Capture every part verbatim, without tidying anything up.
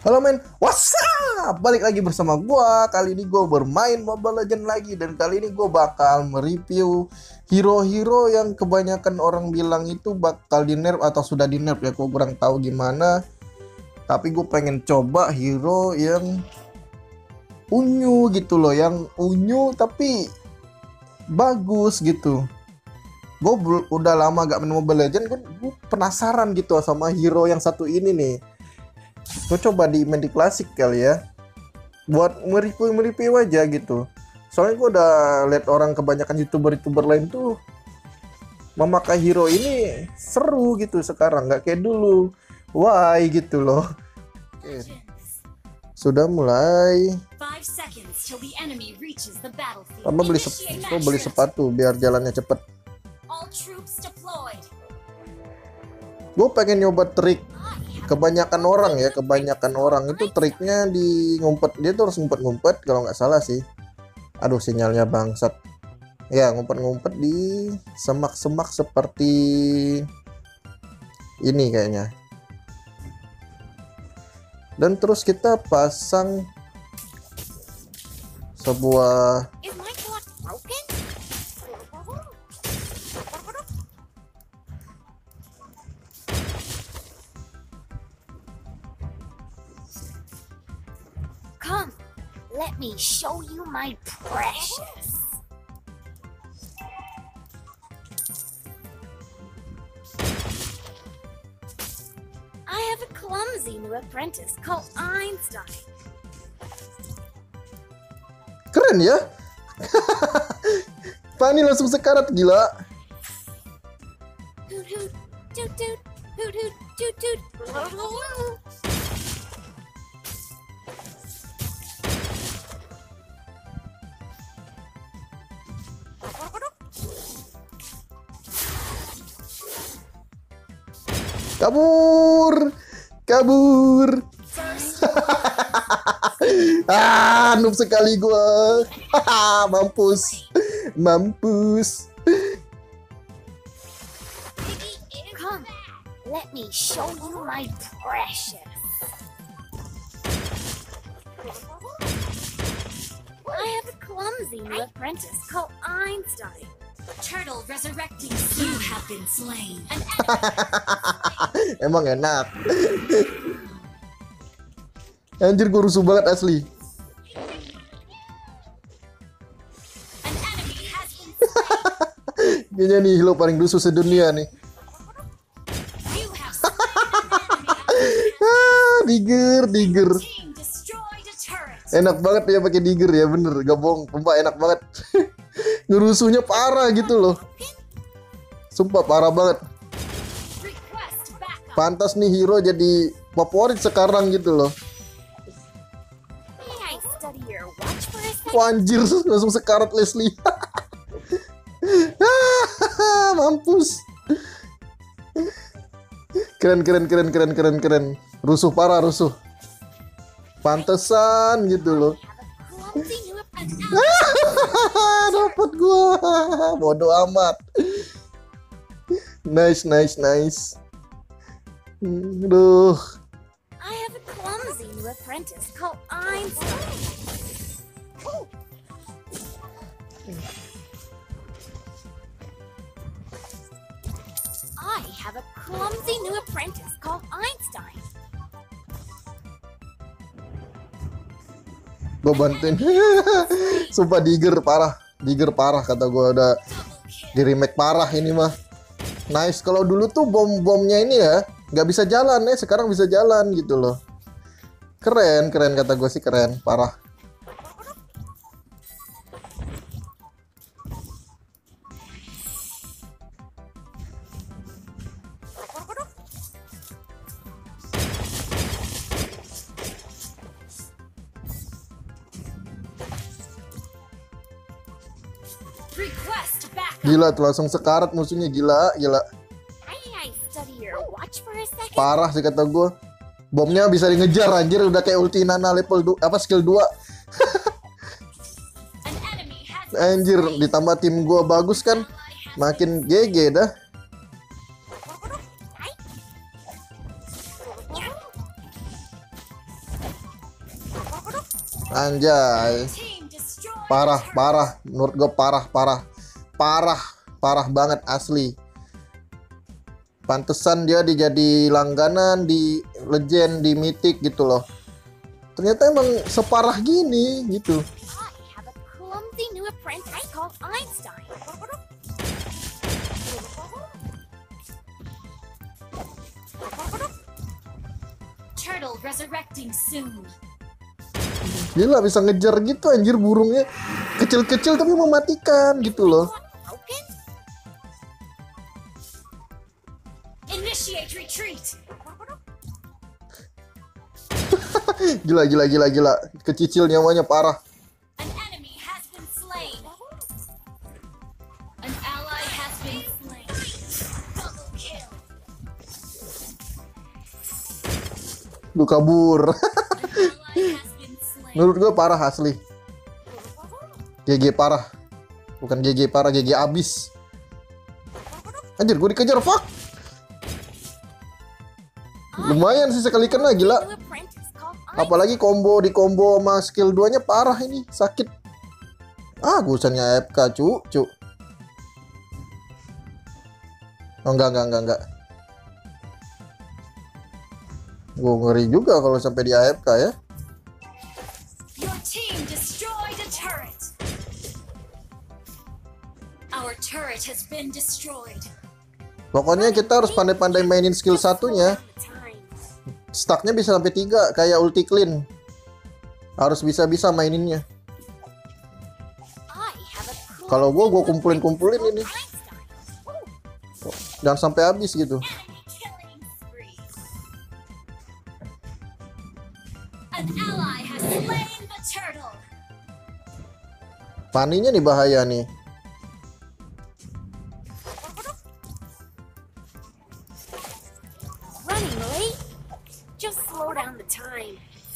Halo men, what's up? Balik lagi bersama gua. Kali ini gua bermain Mobile Legends lagi. Dan kali ini gua bakal mereview hero-hero yang kebanyakan orang bilang itu bakal di nerf atau sudah di nerf ya. Gua kurang tahu gimana. Tapi gue pengen coba hero yang unyu gitu loh. Yang unyu tapi bagus gitu. Gue udah lama gak main Mobile Legends. Gue penasaran gitu sama hero yang satu ini nih. Gue coba di main di klasik kali ya, buat mereview-mereview aja gitu. Soalnya gue udah lihat orang kebanyakan youtuber-youtuber lain tuh memakai hero ini seru gitu sekarang, nggak kayak dulu. Why gitu loh. Oke. Sudah mulai. Apa beli sepatu, beli sepatu biar jalannya cepet. Gue pengen nyoba trik. Kebanyakan orang ya, kebanyakan orang itu triknya di ngumpet, dia tuh harus ngumpet-ngumpet kalau nggak salah sih. Aduh, sinyalnya bangsat. Ya, ngumpet-ngumpet di semak-semak seperti ini kayaknya. Dan terus kita pasang sebuah Come, let me show you my precious. I have a clumsy new apprentice called Einstein. keren ya. Fanny langsung sekarat, gila. Hoot hoot, toot toot, hoot hoot, toot toot. Kabur, kabur. Ah, noob sekali gua. Mampus, mampus. Come, let me show you my precious. I have a clumsy new apprentice called Einstein. Turtle resurrecting. You have been slain. Emang enak. Anjir, gue rusuh banget asli. Kayaknya nih hero paling rusuh sedunia nih. Ah, digger, digger. Enak banget ya pakai digger ya, bener, gak bohong. Sumpah enak banget. Ngerusuhnya parah gitu loh. Sumpah parah banget. Pantas nih hero jadi favorit sekarang gitu loh. Wah, anjir, langsung sekarat Leslie. Mampus. Keren keren keren keren keren keren. Rusuh parah, rusuh. Pantesan gitu loh. Dapat gua. Bodoh amat. Nice nice nice. Aduh. I have a clumsy new apprentice called Einstein. I have a clumsy new apprentice called Einstein. Gue bantuin. Sumpah digger parah, digger parah kata gue, udah di remake parah ini mah. Nice. Kalau dulu tuh bom-bomnya ini ya nggak bisa jalan ya, sekarang bisa jalan gitu loh. Keren, keren kata gue sih, keren parah. Gila tuh, langsung sekarat musuhnya, gila, gila. Parah sih kata gue. Bomnya bisa di-ngejar anjir, udah kayak ulti Nana level dua, apa skill dua. Anjir, ditambah tim gue bagus kan, makin G G dah. Anjay. Team destroyed a Parah, turret. parah. Menurut gue parah, parah. Parah, parah banget asli. Pantesan dia dijadi langganan di legend, di mythic gitu loh. Ternyata emang separah gini gitu. I have a clumsy new apprentice called Einstein. Turtle resurrecting soon. Gila bisa ngejar gitu anjir burungnya. Kecil-kecil tapi mematikan gitu loh. Broken? Initiate retreat. Gila, gila, gila, gila. Kecicil nyawanya parah. An enemy has been slain. An ally has been slain. Double kill. Lu kabur. An ally has been slain. Menurut gue parah asli. G G parah. Bukan G G parah, G G abis. Anjir, gue dikejar, fuck. Lumayan sih sekali kena, gila. New apprentice called Apalagi combo di combo sama skill dua-nya parah ini, sakit. Ah, gusannya A F K, cu, cu. Oh, enggak, enggak, enggak, enggak. Gue ngeri juga kalau sampai di A F K ya. Your team destroyed a turret. Our turret has been destroyed. Pokoknya kita harus pandai-pandai mainin skill satunya. Stacknya bisa sampai tiga kayak ulti clean. Harus bisa-bisa maininnya. Kalau gue, gue kumpulin-kumpulin ini. Jangan sampai habis gitu. An ally has slain the turtle. Paninya nih bahaya nih. Running late? Just slow down the time.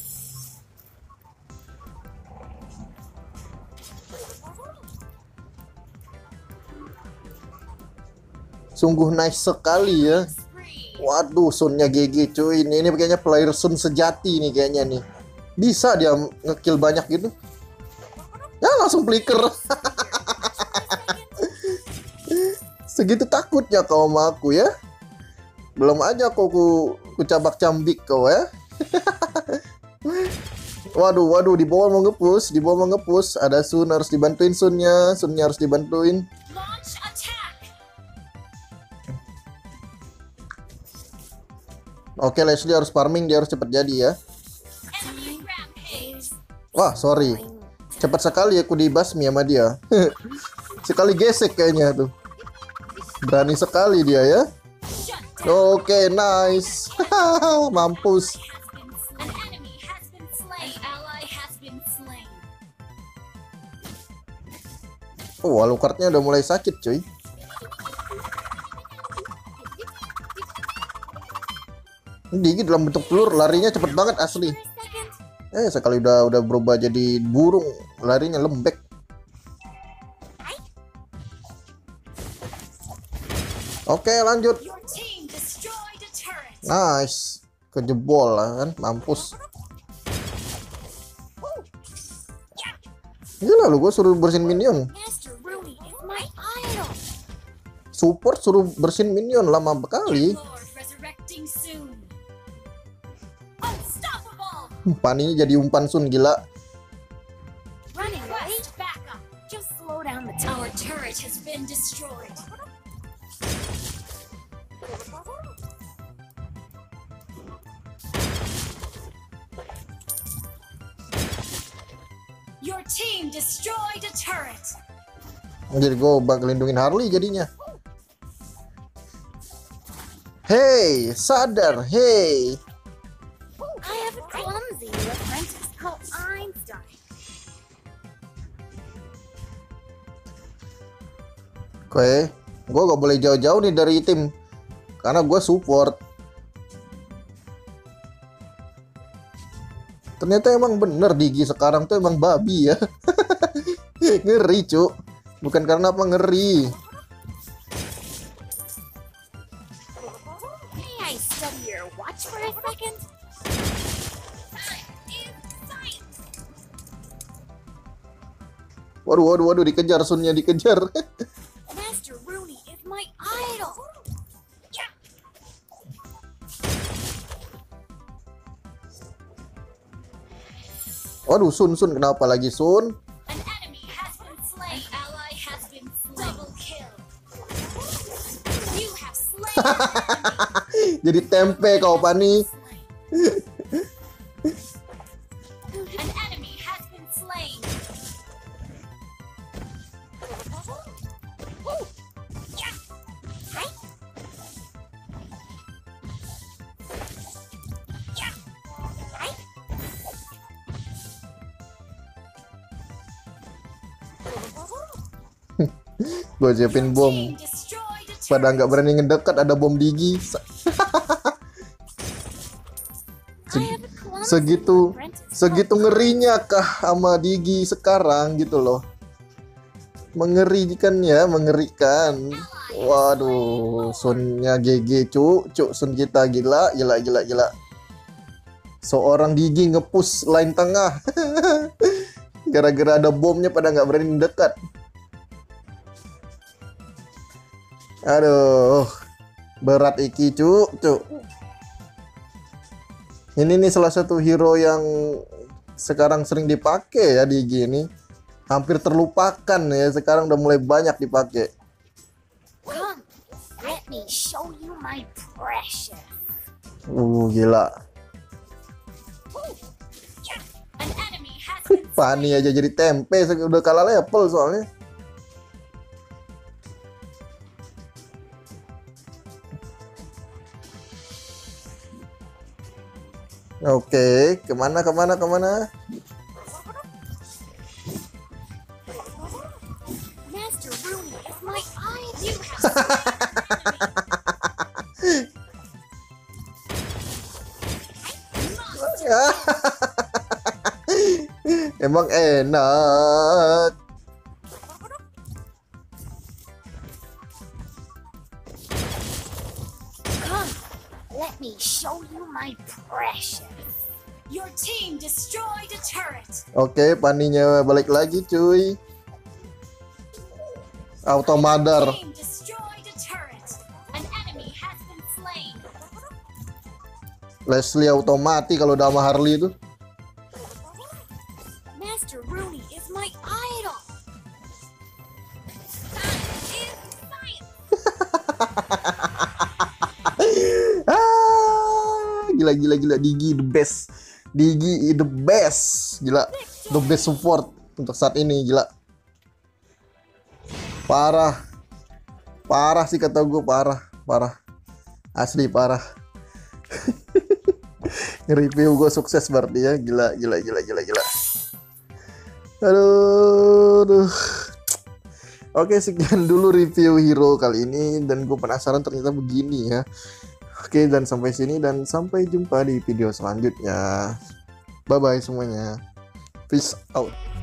Sungguh nice sekali ya. Spree. Waduh, Sunnya G G cuy. Ini, ini kayaknya player Sun sejati nih kayaknya nih. Bisa dia ngekill banyak gitu. Ya langsung flicker. Segitu takutnya kau sama aku ya. Belum aja kau ku, ku cabak-cambik kau ya. Waduh, waduh, di bawah mau nge-push, di bawah mau nge-push. Ada Sun, harus dibantuin Sunnya, Sunnya harus dibantuin. Launch attack. Oke, Leslie harus farming, dia harus cepet jadi ya. Enemy rampage. Wah, sorry. Cepat sekali aku dibasmi sama dia. Sekali gesek kayaknya tuh. Berani sekali dia ya. Shut down. Oke, nice. Mampus. An enemy has been slain. An ally has been slain. Oh, Alucardnya udah mulai sakit cuy. Digi dalam bentuk telur, larinya cepet banget asli. For a second. Eh, sekali udah udah berubah jadi burung, larinya lembek. Oke, lanjut. Your team destroyed a turret. Nice. Kejebol lah kan, mampus. Gila lu, gue suruh bersihin minion. Master Rooney is my idol. Support suruh bersihin minion lama sekali. Lord resurrecting soon. Unstoppable. Paninya jadi umpan Sun, gila. Running late. Back up. Just slow down the time. Our turret has been destroyed. Your team destroyed a turret. Jadi gue bakal lindungin Harley jadinya. Hey, sadar, hey. I have a clumsy new apprentice called Einstein. Oke, gue gak boleh jauh-jauh nih dari tim. Karena gue support. Ternyata emang bener Digi sekarang tuh emang babi ya. Ngeri cu. Bukan karena apa, ngeri. May I study your watch for a second? Time is science. Waduh, waduh, waduh, dikejar, Sunnya dikejar. Master Rooney is my idol. Yeah. Waduh, Sun, Sun, kenapa lagi Sun? An enemy has been slain. An ally has been slain. Double kill. You have slain an enemy. Jadi tempe kau Pani. An enemy has been slain. Yeah. Right? Yeah. Right? Gue siapin bom. Team destroyed a Pada turret. nggak berani ngedekat, ada bom Digi. Se- I have a clumsy segitu apprentice segitu called ngerinya kah sama Digi sekarang gitu loh. Mengerikan ya, mengerikan. Waduh, Sunnya G G cuk, cuk Sun kita gila, gila, gila, gila. Seorang Digi ngepush line tengah. Gara-gara ada bomnya pada nggak berani mendekat. Aduh, berat iki cuk, cuk. Ini nih salah satu hero yang sekarang sering dipakai ya Digi ini. Hampir terlupakan ya, sekarang udah mulai banyak dipakai. Come, let me show you my precious. Uh, gila. An enemy has been Pani aja jadi tempe, udah kalah level soalnya. Oke, kemana, kemana, kemana? Master Rooney is my idol. You have slain an enemy. Emang enak. Come, let me show you my precious. Your team destroyed a turret. Oke, Paninya balik lagi cuy. Automadar. Team destroyed a turret. An enemy has been slain. Leslie automati kalau udah sama Harley itu. Master Rooney is my idol. That is science. Ah, gila, gila, gila. Digi the best. Digi the best. Gila. The best support untuk saat ini, gila. Parah. Parah sih kata gue, parah, parah. Asli parah. Nge-review gue sukses berarti ya. Gila, gila, gila, gila, gila. Aduh, aduh. Oke, sekian dulu review hero kali ini, dan gue penasaran ternyata begini ya. Oke, dan sampai sini, dan sampai jumpa di video selanjutnya. Bye bye semuanya. Peace out.